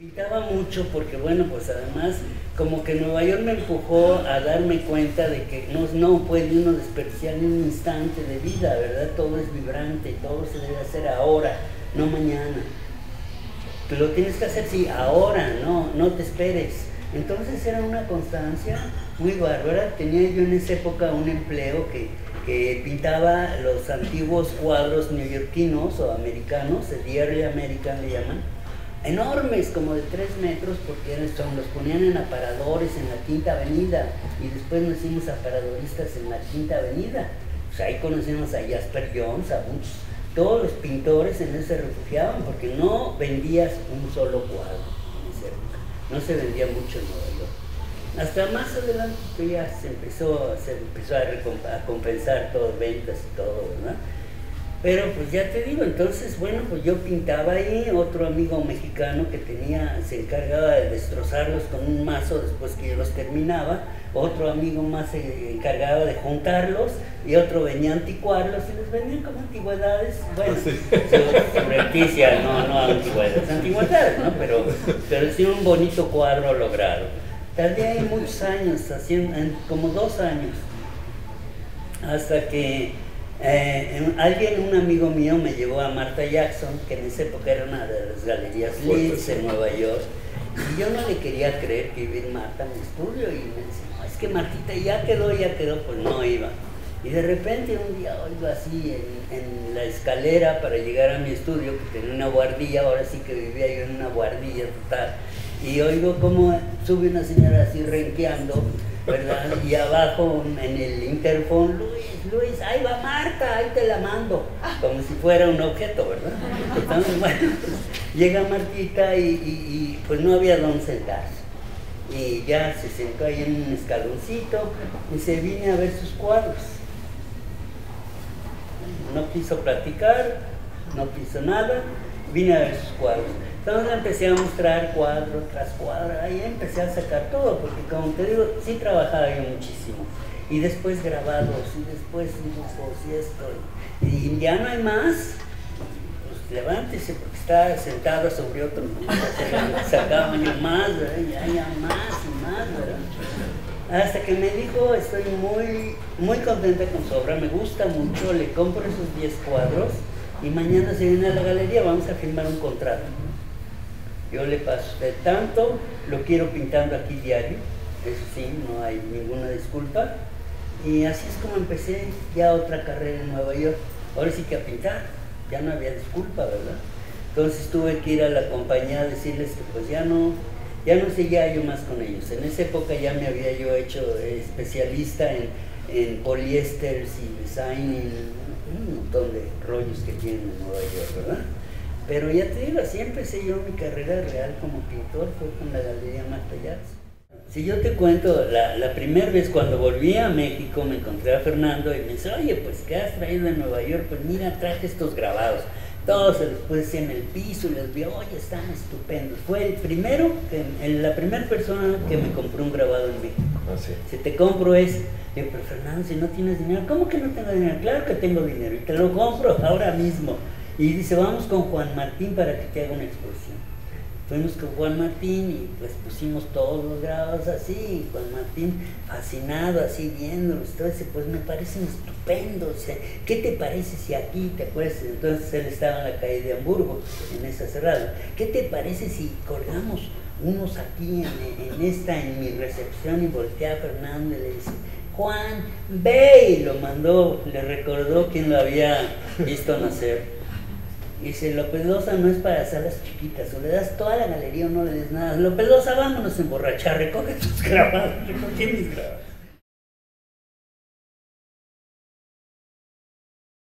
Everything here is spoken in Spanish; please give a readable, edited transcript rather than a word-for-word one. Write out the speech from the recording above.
Pintaba mucho porque, bueno, pues además como que Nueva York me empujó a darme cuenta de que no puede uno desperdiciar ni un instante de vida, ¿verdad? Todo es vibrante, todo se debe hacer ahora, no mañana. Tú lo tienes que hacer, sí, ahora, no te esperes. Entonces era una constancia muy bárbara. Tenía yo en esa época un empleo que pintaba los antiguos cuadros neoyorquinos o americanos, el Early American le llaman, enormes, como de 3 metros, porque los ponían en aparadores en la Quinta Avenida, y después nos hicimos aparadoristas en la Quinta Avenida. Pues ahí conocimos a Jasper Johns, a muchos, todos los pintores en eso se refugiaban, porque no vendías un solo cuadro en esa época, no se vendía mucho en Nueva York. Hasta más adelante pues ya se empezó a compensar todo, ventas y todo, ¿verdad? Pero pues ya te digo, entonces, bueno, pues yo pintaba ahí, otro amigo mexicano que se encargaba de destrozarlos con un mazo después que yo los terminaba, otro amigo más se encargaba de juntarlos, y otro venía a anticuarlos y los vendían como antigüedades, bueno, subrepticia, no antigüedades, ¿no? Pero sí un bonito cuadro logrado. Tardé ahí muchos años, como 2 años, hasta que un amigo mío me llevó a Martha Jackson, que en esa época era una de las galerías Leeds en Nueva York, y yo no le quería creer que iba a ir Martha a mi estudio, y me decía, no, es que Martita ya quedó, pues no iba. Y de repente un día oigo así en la escalera para llegar a mi estudio, que tenía una buhardilla, ahora sí que vivía yo en una buhardilla total, y oigo como sube una señora así renqueando, ¿verdad? Y abajo en el interfón, Luis, ahí va Marta, ahí te la mando, como si fuera un objeto, ¿verdad? Entonces, bueno, pues, llega Martita y pues no había dónde sentarse. Y ya se sentó ahí en un escaloncito y se vine a ver sus cuadros. No quiso platicar, no quiso nada, vine a ver sus cuadros. Entonces empecé a mostrar cuadro tras cuadro, ahí empecé a sacar todo, porque como te digo, sí trabajaba yo muchísimo. Y después grabados, y después dibujos, y esto. Y ya no hay más, pues levántese, porque está sentado sobre otro, sacaba yo más, ¿verdad? Ya más y más, ¿verdad? Hasta que me dijo, estoy muy contenta con su obra, me gusta mucho, le compro esos 10 cuadros, y mañana se viene a la galería, vamos a firmar un contrato. Yo le paso de tanto, lo quiero pintando aquí diario, eso sí, no hay ninguna disculpa. Y así es como empecé ya otra carrera en Nueva York. Ahora sí que a pintar, ya no había disculpa, ¿verdad? Entonces tuve que ir a la compañía a decirles que pues ya no seguía yo más con ellos. En esa época ya me había yo hecho especialista en poliésteres y design, un montón de rollos que tienen en Nueva York, ¿verdad? Pero ya te digo, así empecé yo mi carrera real como pintor, fue con la Galería Martha Jackson. Si yo te cuento, la primera vez cuando volví a México me encontré a Fernando y me dice, oye, pues ¿qué has traído de Nueva York? Pues mira, traje estos grabados. Todos se los puse en el piso y les vi, oye, están estupendos. Fue la primera persona que me compró un grabado en México. Ah, sí. Si te compro ese, digo, pero Fernando, si no tienes dinero, ¿cómo que no tengo dinero? Claro que tengo dinero y te lo compro ahora mismo. Y dice, vamos con Juan Martín para que te haga una exposición. Fuimos con Juan Martín y pues pusimos todos los grabados así, y Juan Martín fascinado así viéndolos, todo ese, pues me parecen estupendos, o sea, ¿qué te parece si aquí, te acuerdas? Entonces él estaba en la calle de Hamburgo, en esa cerrada, ¿qué te parece si colgamos unos aquí en mi recepción? Y voltea a Fernando y le dice, Juan, ve, y lo mandó, le recordó quién lo había visto nacer. Y dice, López Loza no es para salas chiquitas, o le das toda la galería o no le des nada. López Loza, vámonos a emborrachar, recoge tus grabados, recogí mis grabados.